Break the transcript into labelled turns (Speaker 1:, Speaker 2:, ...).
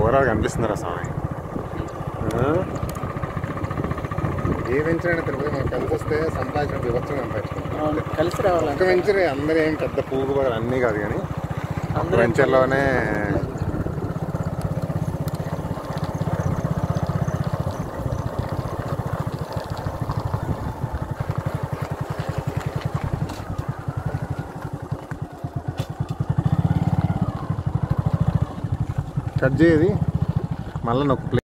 Speaker 1: ఎవరో కనిపిస్తున్నారా స్వామి? ఏ వెంచర్ అయినా తిరుపతి మనం కలిసి వస్తే సంపాదించిన వివక్షం సంపాదించుకుంటాం.
Speaker 2: కలిసి రావాలి.
Speaker 1: ఒక వెంచర్ అందరూ ఏం పెద్ద పూగు బాగా అన్నీ కాదు, కానీ ఒక వెంచర్లోనే కట్ చేయది మళ్ళీ నొక్కు.